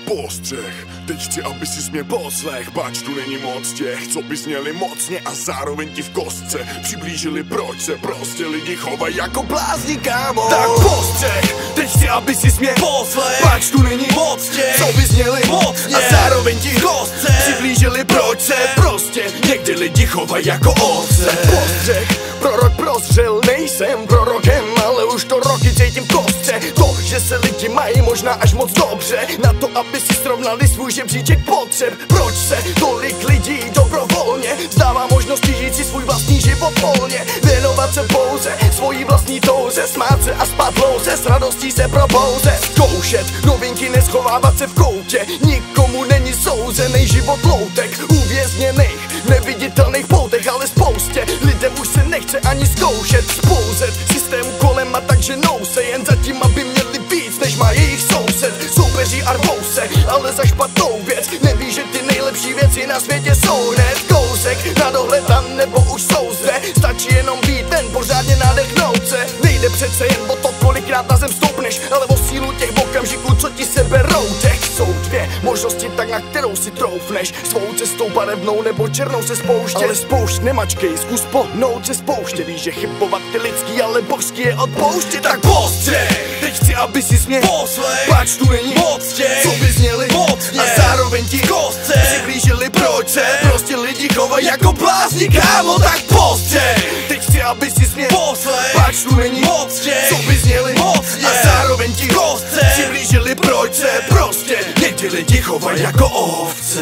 postřeh, teď chci, aby si mě poslech. Pač tu není moc těch, co by zněli mocně a zároveň ti v kostce přiblížili, proč se prostě lidi chovají jako blázni, kámo. Tak postřeh, teď chci, aby si mě poslech. Pač tu není moc těch, co by zněli mocně a zároveň ti v kostce přiblížili, proč se prostě někdy lidi chovají jako ovce. Postřeh, prorok prostřel, nejsem prorokem, ale už to roky cítím v kostce. To, že se lidi mají možná až moc dobře na to, aby si srovnali svůj žebříček potřeb. Proč se tolik lidí dobrovolně vzdává možnosti žít si svůj vlastní život volně, věnovat se pouze svojí vlastní touze, smát se a spát dlouze, s radostí se probouzet, zkoušet novinky, neschovávat se v koutě, nikomu není souzený život loutek, uvězněných neviditelných poutech, ale spoustě lidem už se nechce ani zkoušet spouzet systému kolem a takže nou se jen zatím, aby měli víc, než má jejich soused. Soupeří a rvou se, ale za špatnou věc, neví, že ty nejlepší věci na světě jsou hned kousek na dohled a nebo už jsou zde. Stačí jenom být ten, pořádně nadechnout se. Nejde přece jen o to, kolikrát na zem stoupneš, ale o sílu těch okamžiků, co ti se berou. Těch jsou dvě možnosti, tak na kterou si troufneš, svou cestou barevnou nebo černou se spouštět. Ale spoušť nemačkej, zkus pohnout se spouště. Víš, že chybovat ty lidský, ale božský je odpouštět. Tak postřeh, teď chci, aby si mě poslech. Pač tu není moc těch, co by zněli mocně a zároveň ti kostce přiblížili, proč se prostě lidi chovají jako blázni, kámo. Tak postřeh, teď chci, aby si mě poslech. Pač tu není moc těch, co by zněli mocně a zároveň ti kostce přiblížili, proč se prostě někdy lidi chovají jako ovce.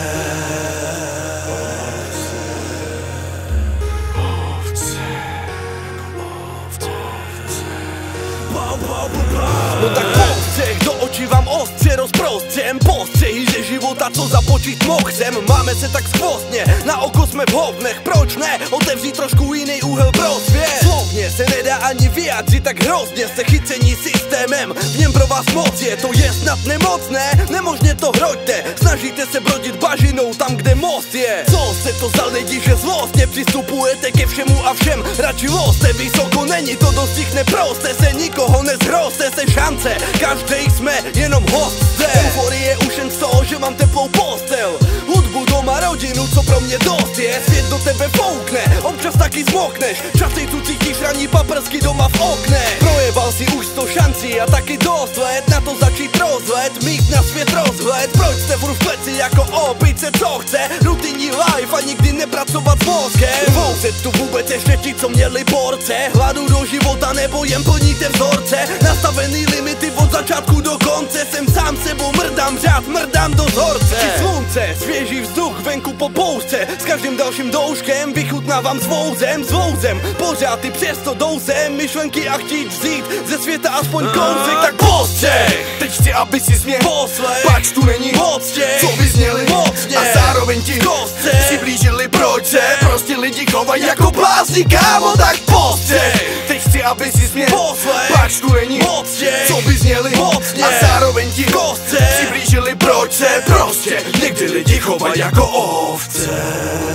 No tak postřeh, do očí vám ostře rozprostřem postřehy ze života, co započít mochcem. Máme se tak skvostně, na oko jsme v hovnech, proč ne otevřít trošku jiný úhel pro svět. Slovně se nedá ani vyjádřit, tak hrozně jste chycení systémem, v něm pro vás moc je, to je snad nemocné, nemožně to hroďte, snažíte se brodit bažinou tam, kde most je. Co se to za lidi, že zlostně přistupujete ke všemu a všem, radši loste vysoko, není to dostihne proste, se nikoho nezhroste se šance, každej jsme jenom hosté. Euforie už jen z toho, že mám teplou postel, hudbu, doma, rodinu, co pro mě dost je. Svět do tebe foukne, občas taky zmokneš, časej tu cítíš raní paprsky doma v okne. Projebal si už 100 šancí a taky dost let na to začít rozhled, mít na svět rozhled. Proč jste furt v pleci jako opice, co chce rutinní life a nikdy nepracovat s mozkem. Vouze tu vůbec ještě ti, co měli porce hladu do života, nebo jen plníte vzorce, nastavený limity od začátku do konce. Jsem sám sebou, mrdám řád, mrdám do vzorce. Slunce, svěží vzduch venku po poušce, s každým dalším douškem vychutnávám s vouzem, pořád i přesto douzem myšlenky a chtít vzít ze světa aspoň kousek. Tak postřeh, teď chci, aby si mě poslech. Pač tu není moc těch, co by zněli mocně a zároveň ti kostce přiblížili, proč se prostě lidi chovají jako blázni, kámo. Tak postřeh, teď chci, aby si mě poslech. Pač tu není moc těch, co by zněli mocně a zároveň ti kostce přiblížili, proč se prostě někdy lidi chovají jako ovce.